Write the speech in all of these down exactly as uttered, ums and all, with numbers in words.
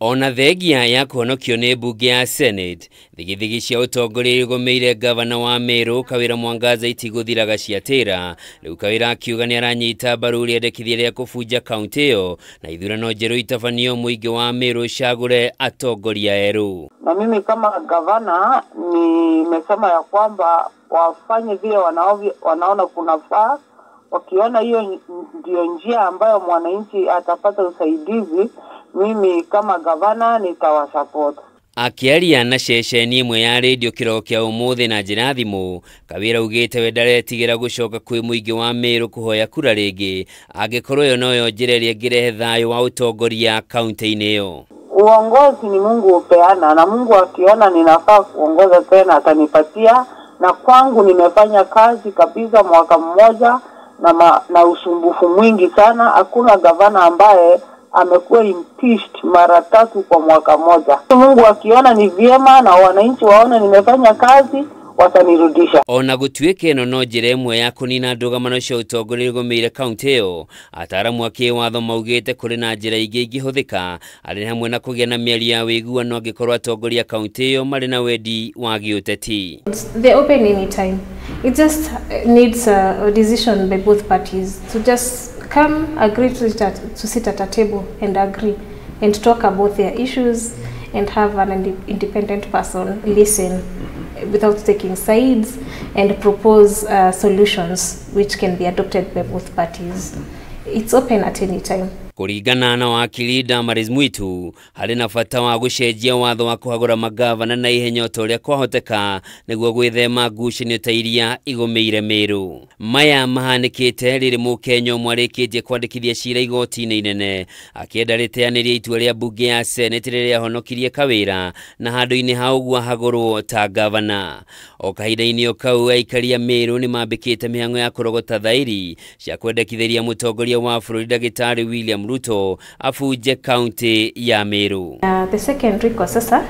Ona thegia ya kuhonokio nĩ mbunge ya Senate, thigithigi cia ũtongoria igũmĩire gavana wa Meru Kawira Mwangaza itigũthiraga ciatĩra. Rĩu Kawira akiuga nĩ aranyita mbaru rĩendekithia rĩa kũbunja kaunti ĩyo na ithurano njerũ itabanio mũingĩ wa Meru cagũre atongoria erũ. Na mimi kama gavana nimesema ya kwamba wafanye vile wanaona kunafaa, wakiona hiyo ndio njia ambayo mwananchi atapata usaidizi, mimi kama gavana nitawasupport. Akiaria na ceceni imwe ya radio kiroko kĩa ũmũthĩ na njĩra thimũ, Kawira ugĩte we ndaretigĩra gũcoka kwĩ mũingĩ wa Meru kũhoya kura rĩngĩ angĩkorwo yo noyo njĩra ĩrĩa ĩngĩrehe thayũ wa ũtongoria kaunti-inĩ ĩyo. Uongozi ni Mungu upeana, na Mungu akiona ninafaa kuongoza tena atanipatia, na kwangu nimefanya kazi kabisa mwaka mmoja na, ma, na usumbufu mwingi sana. Hakuna gavana ambaye amekuwa impeached mara tatu kwa mwaka moja. Mungu akiona ni vyema na wananchi waone nimefanya kazi, watanirudisha. Ona gũtuĩka ĩno no njĩra ĩmwe ya kũnina ndũgamano cia ũtongoria igũmĩire kaunti ĩyo, ataaramu a kĩwatho maugĩte kũrĩ na njĩra ingĩ ingĩhũthĩka arĩ hamwe na kũgĩa na mĩario ya wĩiguano angĩkorwo atongoria kaunti ĩyo marĩ na wendi wa gĩũteti. They're open anytime. It just needs a decision by both parties to just come agree to sit at, to sit at a table and agree and talk about their issues and have an independent person listen without taking sides and propose uh, solutions which can be adopted by both parties. It's open at any time. Kũringana na wakili Damaris Mwitu, harĩ na bata wa gũcenjia watho wa kũhagũra magavana na ihenya o ũrĩa kwahoteka nĩguo gwĩthema ngucanio ta iria igũmĩire Meru. Maya mahanĩkĩte rĩrĩ Mũkenya ũmwe arĩkĩtie kwandĩkithia cira igoti-inĩ inene akĩenda rĩteanĩria itua rĩa mbunge ya Senate rĩrĩa ahonokirie Kawira na handũ-inĩ ha ũguo ahagũrwo ta gavana. O kahinda-inĩ o kau aikari a Meru nĩ mambĩkĩte mĩhang'o ya kũrogota thaĩri cia kwendekithĩria mũtongoria wa bũrũri Ndagĩtarĩ William Ruto afuje kaunti ya Meru. Uh, the second recourse sasa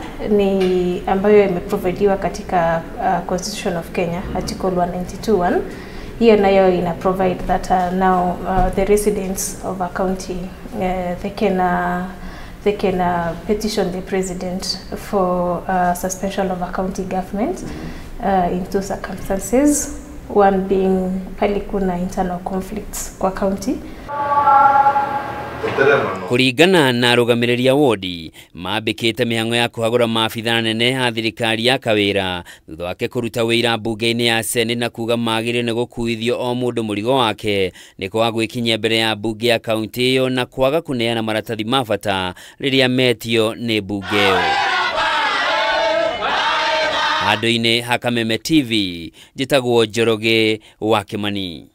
ni ambayo imeprovidiwa katika uh, Constitution of Kenya article one ninety-two one. Hiyo nayo ina provide that uh, now uh, the residents of a county uh, they can uh, they can uh, petition the president for uh, suspension of a county government uh, in two circumstances, one being pale kuna internal conflicts kwa county. Kũringana na arũgamĩrĩri a wodi, mambĩkĩte mĩhang'o ya kũhagũra maabitha nene ha thirikari ya Kawira thutha wake kũruta wĩra mbunge-inĩ ya Senate na kuga magĩrĩire nĩ gũkuithio o mũndũ mũrigo wake nĩ kwaga gwĩkinyia mbere ya mbunge ya kaunti ĩyo na kwaga kũneana maratathi ma bata rĩrĩa metio nĩ mbunge ĩyo. Handũ-inĩ ha Kameme T V, njĩtagwo Njoroge wa Kĩmani.